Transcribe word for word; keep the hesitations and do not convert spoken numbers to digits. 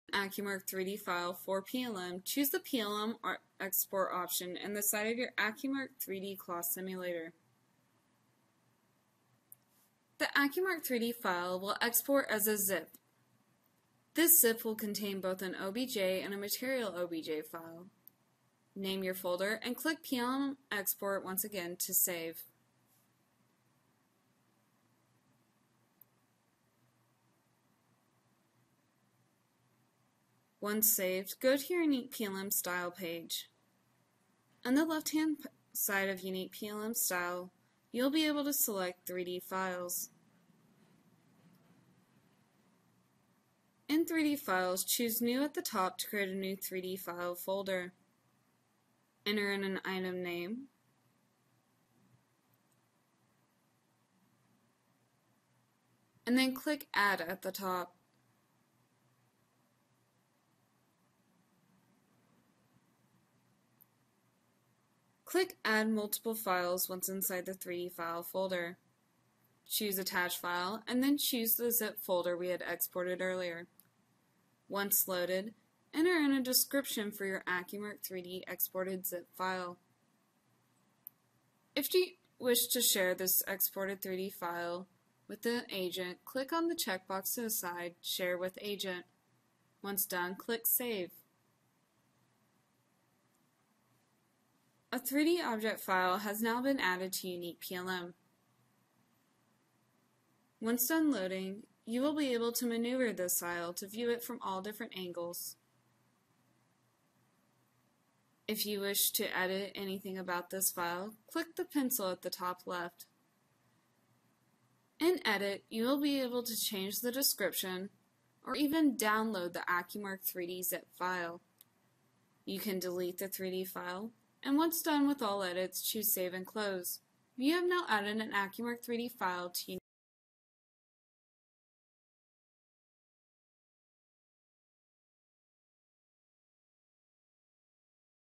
AccuMark three D file for P L M, choose the P L M or export option in the side of your AccuMark three D cloth simulator. The AccuMark three D file will export as a zip. This zip will contain both an O B J and a material O B J file. Name your folder and click P L M Export once again to save. Once saved, go to your YuniquePLM Style page. On the left-hand side of YuniquePLM Style, you'll be able to select three D files. In three D files, choose New at the top to create a new three D file folder. Enter in an item name, and then click Add at the top. Click Add Multiple Files once inside the three D file folder. Choose Attach File, and then choose the zip folder we had exported earlier. Once loaded, enter in a description for your AccuMark three D exported zip file. If you wish to share this exported three D file with the agent, click on the checkbox to the side, Share with Agent. Once done, click Save. A three D object file has now been added to YuniquePLM. Once done loading, you will be able to maneuver this file to view it from all different angles. If you wish to edit anything about this file, click the pencil at the top left. In Edit, you will be able to change the description or even download the AccuMark three D zip file. You can delete the three D file, and once done with all edits, choose Save and Close. You have now added an AccuMark three D file to